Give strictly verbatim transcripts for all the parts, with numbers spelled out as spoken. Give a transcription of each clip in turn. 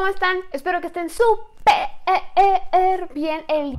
¿cómo están? Espero que estén súper bien el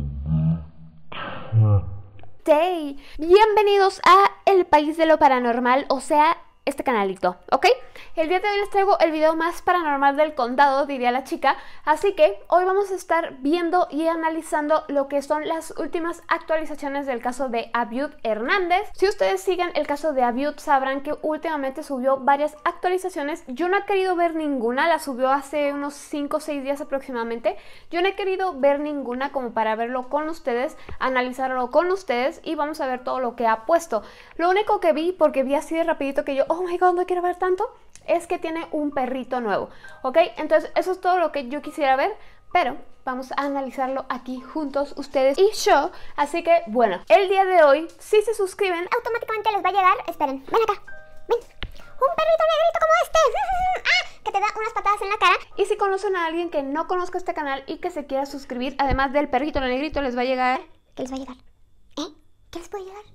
day. Bienvenidos a El País de lo Paranormal, o sea, este canalito, ¿ok? El día de hoy les traigo el video más paranormal del condado, diría la chica. Así que hoy vamos a estar viendo y analizando lo que son las últimas actualizaciones del caso de Abiud Hernández. Si ustedes siguen el caso de Abiud, sabrán que últimamente subió varias actualizaciones. Yo no he querido ver ninguna, la subió hace unos cinco o seis días aproximadamente. Yo no he querido ver ninguna como para verlo con ustedes, analizarlo con ustedes y vamos a ver todo lo que ha puesto. Lo único que vi, porque vi así de rapidito que yo, oh my god, no quiero ver tanto, es que tiene un perrito nuevo, ¿ok? Entonces eso es todo lo que yo quisiera ver, pero vamos a analizarlo aquí juntos ustedes y yo. Así que bueno, el día de hoy, si se suscriben, automáticamente les va a llegar, esperen, ven acá, ven, un perrito negrito como este, ah, que te da unas patadas en la cara. Y si conocen a alguien que no conozca este canal y que se quiera suscribir, además del perrito negrito, les va a llegar... ¿Qué les va a llegar? ¿Eh? ¿Qué les puede llegar?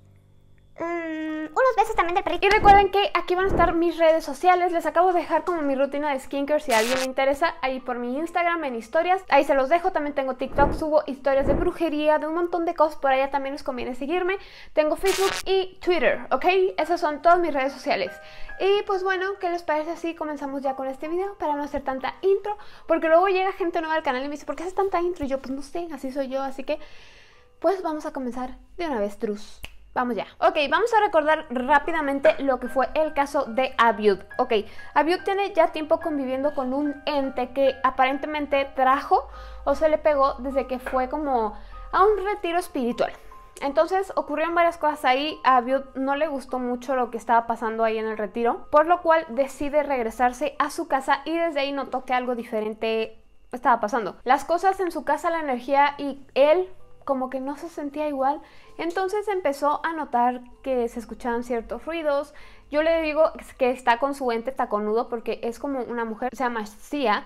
Mm, unos besos también del perrito. Y recuerden que aquí van a estar mis redes sociales. Les acabo de dejar como mi rutina de skincare si a alguien le interesa, ahí por mi Instagram en historias, ahí se los dejo. También tengo TikTok, subo historias de brujería, de un montón de cosas por allá, también les conviene seguirme. Tengo Facebook y Twitter, ¿ok? Esas son todas mis redes sociales. Y pues bueno, ¿qué les parece si comenzamos ya con este video? Para no hacer tanta intro, porque luego llega gente nueva al canal y me dice, ¿por qué haces tanta intro? Y yo, pues no sé, así soy yo. Así que pues vamos a comenzar de una vez, trus. Vamos ya. Ok, vamos a recordar rápidamente lo que fue el caso de Abiud. Ok, Abiud tiene ya tiempo conviviendo con un ente que aparentemente trajo o se le pegó desde que fue como a un retiro espiritual. Entonces ocurrieron varias cosas ahí. A Abiud no le gustó mucho lo que estaba pasando ahí en el retiro, por lo cual decide regresarse a su casa y desde ahí notó que algo diferente estaba pasando. Las cosas en su casa, la energía y él como que no se sentía igual. Entonces empezó a notar que se escuchaban ciertos ruidos. Yo le digo que está con su ente taconudo porque es como una mujer, se llama Xia,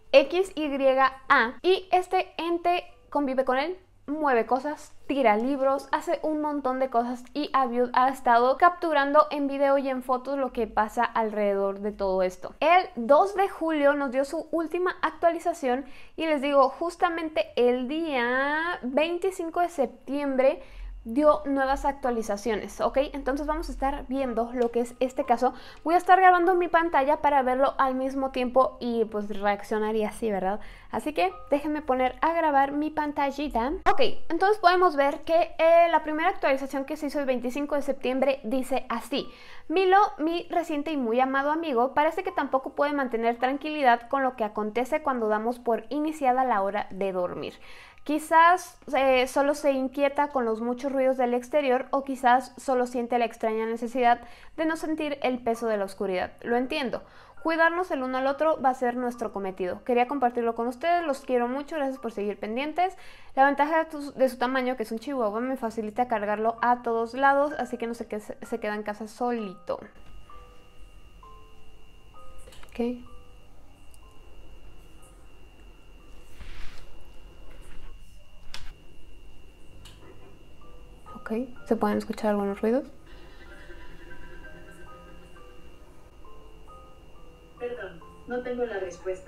X Y A, y este ente convive con él, mueve cosas, tira libros, hace un montón de cosas y Abiud ha estado capturando en video y en fotos lo que pasa alrededor de todo esto. El dos de julio nos dio su última actualización y les digo, justamente el día veinticinco de septiembre dio nuevas actualizaciones, ¿ok? Entonces vamos a estar viendo lo que es este caso. Voy a estar grabando mi pantalla para verlo al mismo tiempo y pues reaccionaría así, ¿verdad? Así que déjenme poner a grabar mi pantallita. Ok, entonces podemos ver que eh, la primera actualización que se hizo el veinticinco de septiembre dice así: Milo, mi reciente y muy amado amigo, parece que tampoco puede mantener tranquilidad con lo que acontece cuando damos por iniciada la hora de dormir. Quizás eh, solo se inquieta con los muchos ruidos del exterior o quizás solo siente la extraña necesidad de no sentir el peso de la oscuridad. Lo entiendo. Cuidarnos el uno al otro va a ser nuestro cometido. Quería compartirlo con ustedes, los quiero mucho, gracias por seguir pendientes. La ventaja de, tu, de su tamaño, que es un chihuahua, me facilita cargarlo a todos lados, así que no sé qué se, se queda en casa solito. Ok. Ok, ¿se pueden escuchar algunos ruidos? Perdón, no tengo la respuesta.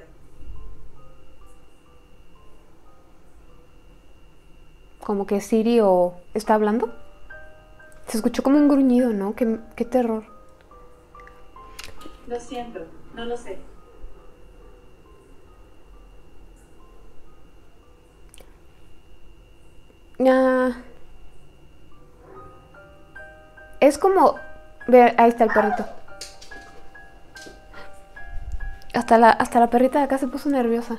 Como que Siri o está hablando. Se escuchó como un gruñido, ¿no? Qué, qué terror. Lo siento, no lo sé. Ah... Es como... Ve, ahí está el perrito. Hasta la, hasta la perrita de acá se puso nerviosa.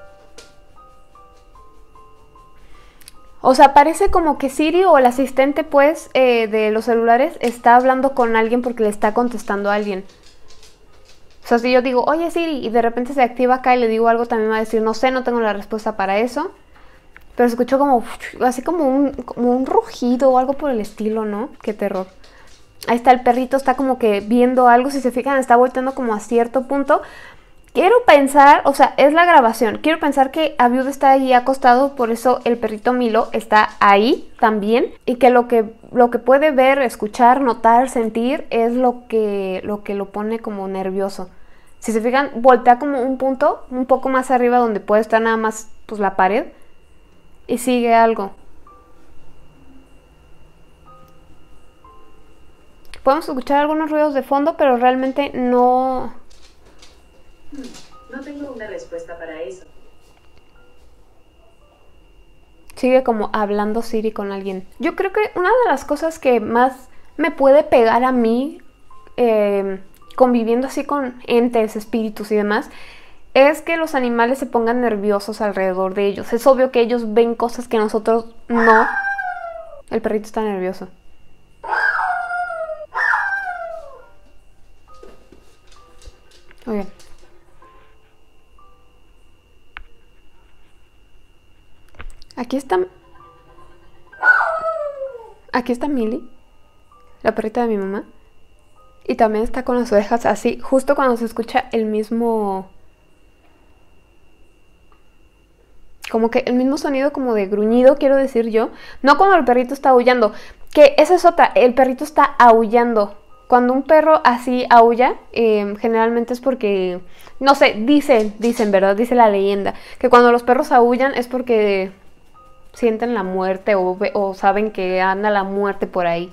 O sea, parece como que Siri o el asistente, pues, eh, de los celulares está hablando con alguien porque le está contestando a alguien. O sea, si yo digo, oye Siri, y de repente se activa acá y le digo algo, también me va a decir, no sé, no tengo la respuesta para eso. Pero se escuchó como, así como un, como un rugido o algo por el estilo, ¿no? Qué terror. Ahí está el perrito, está como que viendo algo, si se fijan, está volteando como a cierto punto. Quiero pensar, o sea, es la grabación, quiero pensar que Abiud está ahí acostado, por eso el perrito Milo está ahí también. Y que lo que, lo que puede ver, escuchar, notar, sentir es lo que, lo que lo pone como nervioso. Si se fijan, voltea como un punto un poco más arriba donde puede estar nada más pues la pared. Y sigue algo. Podemos escuchar algunos ruidos de fondo, pero realmente no... No tengo una respuesta para eso. Sigue como hablando Siri con alguien. Yo creo que una de las cosas que más me puede pegar a mí, eh, conviviendo así con entes, espíritus y demás, es que los animales se pongan nerviosos alrededor de ellos. Es obvio que ellos ven cosas que nosotros no. El perrito está nervioso. Muy bien. Aquí está... Aquí está Millie, la perrita de mi mamá. Y también está con las orejas así, justo cuando se escucha el mismo... Como que el mismo sonido como de gruñido, quiero decir yo. No cuando el perrito está aullando. Que esa es otra, el perrito está aullando. Cuando un perro así aulla, eh, generalmente es porque... No sé, dicen, dicen, ¿verdad? Dice la leyenda. Que cuando los perros aullan es porque sienten la muerte o, o saben que anda la muerte por ahí.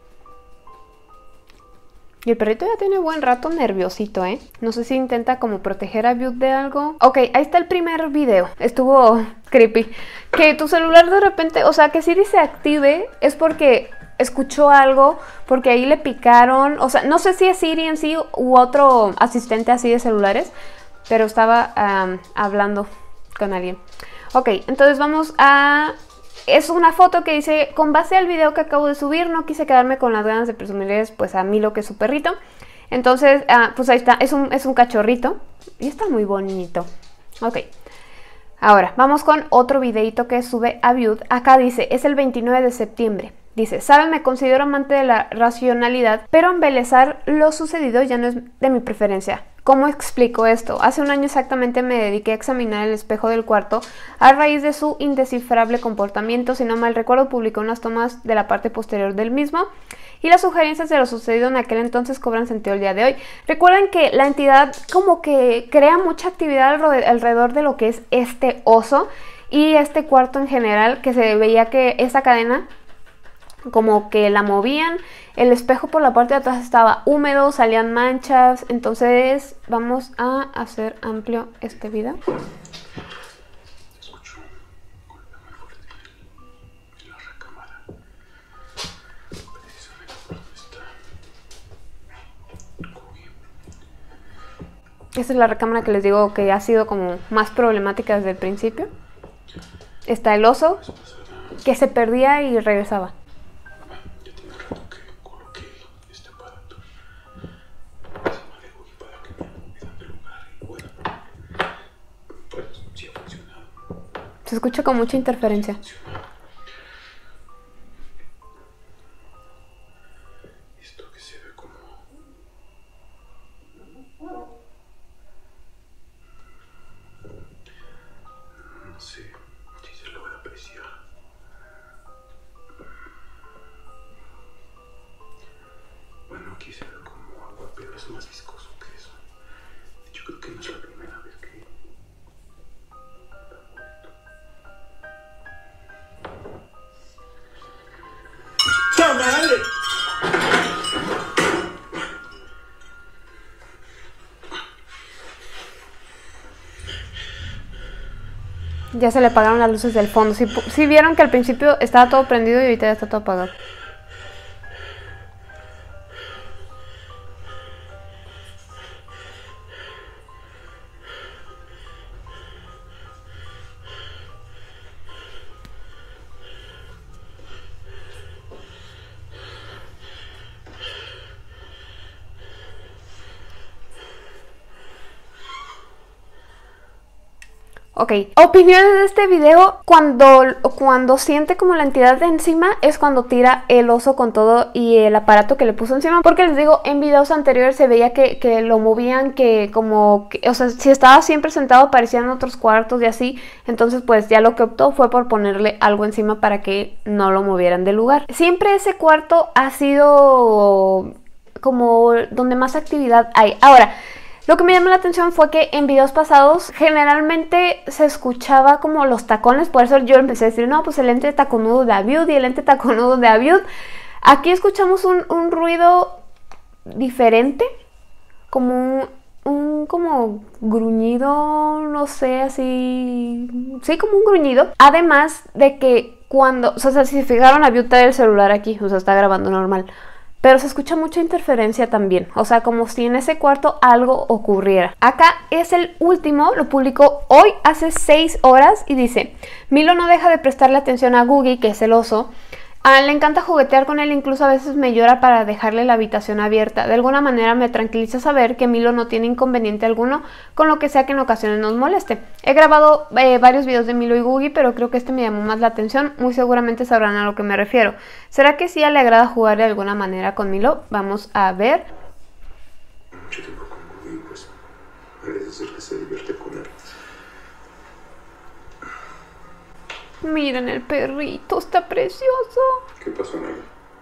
Y el perrito ya tiene buen rato nerviosito, ¿eh? No sé si intenta como proteger a Bute de algo. Ok, ahí está el primer video. Estuvo creepy. Que tu celular de repente, o sea, que Siri se active es porque escuchó algo, porque ahí le picaron. O sea, no sé si es Siri en sí u otro asistente así de celulares, pero estaba um, hablando con alguien. Ok, entonces vamos a... Es una foto que dice, con base al video que acabo de subir, no quise quedarme con las ganas de presumirles pues a Milo, que es su perrito. Entonces, ah, pues ahí está, es un, es un cachorrito y está muy bonito. Ok, ahora vamos con otro videito que sube a Bute. Acá dice, es el veintinueve de septiembre. Dice, saben, me considero amante de la racionalidad, pero embelezar lo sucedido ya no es de mi preferencia. ¿Cómo explico esto? Hace un año exactamente me dediqué a examinar el espejo del cuarto a raíz de su indescifrable comportamiento. Si no mal recuerdo, publicó unas tomas de la parte posterior del mismo y las sugerencias de lo sucedido en aquel entonces cobran sentido el día de hoy. Recuerden que la entidad como que crea mucha actividad alrededor de lo que es este oso y este cuarto en general, que se veía que esta cadena como que la movían, el espejo por la parte de atrás estaba húmedo, salían manchas. Entonces vamos a hacer amplio este video. Escucho un golpe muy fuerte en la recámara, precisamente por donde está Cookie. Esta es la recámara que les digo que ha sido como más problemática desde el principio. Está el oso que se perdía y regresaba. Se escucha con mucha interferencia. Esto que se ve como... No sé si se logra apreciar. Bueno, aquí se ve como agua, pero es más viscoso que eso. Yo creo que no es la primera vez que... Ya se le apagaron las luces del fondo. Si sí, sí vieron que al principio estaba todo prendido y ahorita ya está todo apagado. Ok, opiniones de este video. Cuando, cuando siente como la entidad de encima es cuando tira el oso con todo y el aparato que le puso encima. Porque les digo, en videos anteriores se veía que, que lo movían, que como... Que, o sea, si estaba siempre sentado aparecían otros cuartos y así. Entonces pues ya lo que optó fue por ponerle algo encima para que no lo movieran del lugar. Siempre ese cuarto ha sido como donde más actividad hay. Ahora... Lo que me llamó la atención fue que en videos pasados generalmente se escuchaba como los tacones, por eso yo empecé a decir, no, pues el lente taconudo de Aviud y el lente taconudo de Aviud. Aquí escuchamos un, un ruido diferente, como un, un como gruñido, no sé, así, sí, como un gruñido. Además de que cuando, o sea, si se fijaron, Aviud trae el celular aquí, o sea, está grabando normal. Pero se escucha mucha interferencia también, o sea, como si en ese cuarto algo ocurriera. Acá es el último, lo publicó hoy hace seis horas y dice: Milo no deja de prestarle atención a Googie, que es el oso. Ah, le encanta juguetear con él, incluso a veces me llora para dejarle la habitación abierta. De alguna manera me tranquiliza saber que Milo no tiene inconveniente alguno con lo que sea que en ocasiones nos moleste. He grabado eh, varios videos de Milo y Googie, pero creo que este me llamó más la atención. Muy seguramente sabrán a lo que me refiero. ¿Será que sí le agrada jugar de alguna manera con Milo? Vamos a ver. Mucho tiempo con Googie, pues parece ser que se divierte con él. Miren el perrito, está precioso. ¿Qué pasó, Naya?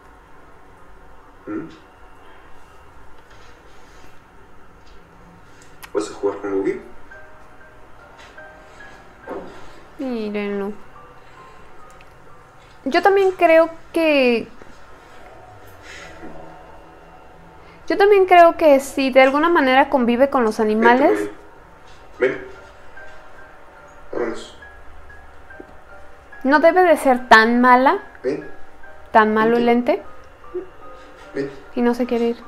¿Mm? ¿Vas a jugar con Googie? Mírenlo. Yo también creo que... Yo también creo que si de alguna manera convive con los animales... Ven, ven. Vámonos. No debe de ser tan mala, Ven. tan malo el lente, Ven. y no se quiere ir.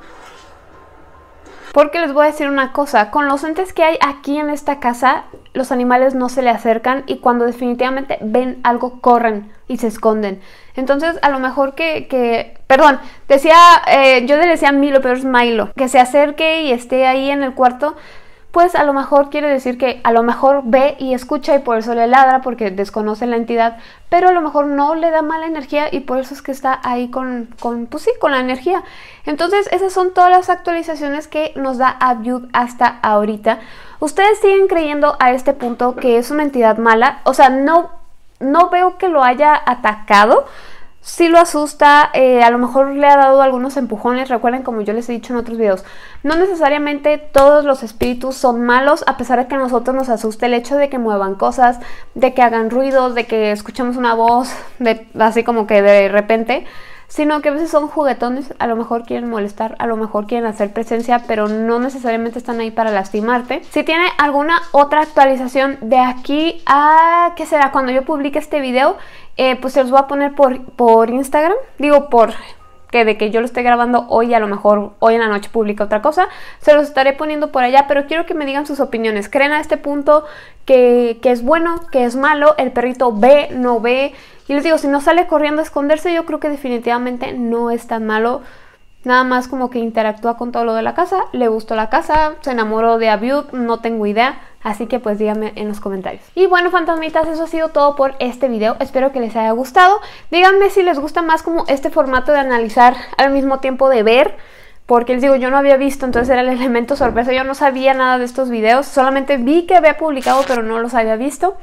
Porque les voy a decir una cosa, con los entes que hay aquí en esta casa, los animales no se le acercan y cuando definitivamente ven algo corren y se esconden. Entonces a lo mejor que, que perdón, decía, eh, yo le decía a Milo, pero es Milo, que se acerque y esté ahí en el cuarto. Pues a lo mejor quiere decir que a lo mejor ve y escucha y por eso le ladra porque desconoce la entidad, pero a lo mejor no le da mala energía y por eso es que está ahí con, con pues sí, con la energía. Entonces esas son todas las actualizaciones que nos da Aviud hasta ahorita. ¿Ustedes siguen creyendo a este punto que es una entidad mala? O sea, no, no veo que lo haya atacado. Sí lo asusta, eh, a lo mejor le ha dado algunos empujones. Recuerden, como yo les he dicho en otros videos, no necesariamente todos los espíritus son malos, a pesar de que a nosotros nos asuste el hecho de que muevan cosas, de que hagan ruidos, de que escuchemos una voz, de, así como que de repente, sino que a veces son juguetones, a lo mejor quieren molestar, a lo mejor quieren hacer presencia, pero no necesariamente están ahí para lastimarte. Si tiene alguna otra actualización de aquí a, ¿qué será? Cuando yo publique este video, eh, pues se los voy a poner por, por Instagram, digo por... que de que yo lo esté grabando hoy, a lo mejor hoy en la noche publica otra cosa, se los estaré poniendo por allá, pero quiero que me digan sus opiniones. ¿Creen a este punto que, que es bueno, que es malo? ¿El perrito ve, no ve? Y les digo, si no sale corriendo a esconderse, yo creo que definitivamente no es tan malo. Nada más como que interactúa con todo lo de la casa, le gustó la casa, se enamoró de Aviud, no tengo idea. Así que pues díganme en los comentarios. Y bueno, fantasmitas, eso ha sido todo por este video. Espero que les haya gustado. Díganme si les gusta más como este formato de analizar al mismo tiempo de ver. Porque les digo, yo no había visto, entonces era el elemento sorpresa. Yo no sabía nada de estos videos. Solamente vi que había publicado, pero no los había visto.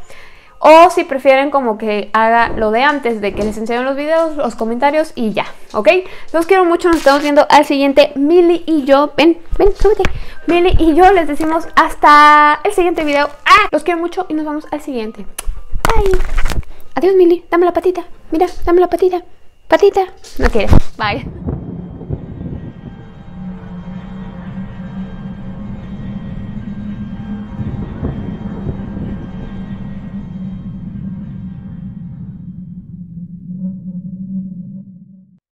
O si prefieren como que haga lo de antes, de que les enseñen los videos, los comentarios y ya, ¿ok? Los quiero mucho, nos estamos viendo al siguiente. Mili y yo, ven, ven, súbete. Mili y yo les decimos hasta el siguiente video. ¡Ah! Los quiero mucho y nos vemos al siguiente. Bye. Adiós, Mili, dame la patita. Mira, dame la patita. Patita. No quieres. Bye.